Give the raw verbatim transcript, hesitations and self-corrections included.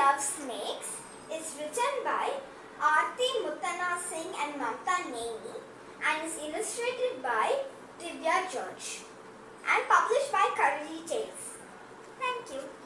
Love Snakes is written by Aarti Muttana Singh and Mamta Nemi and is illustrated by Divya George and published by Curly Tales. Thank you.